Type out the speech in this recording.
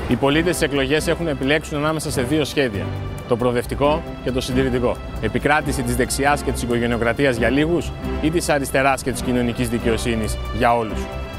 Οι πολίτες στις εκλογές έχουν επιλέξουν ανάμεσα σε δύο σχέδια: το προοδευτικό και το συντηρητικό. Επικράτηση της δεξιάς και της οικογενειοκρατίας για λίγους ή της αριστεράς και της κοινωνικής δικαιοσύνης για όλους.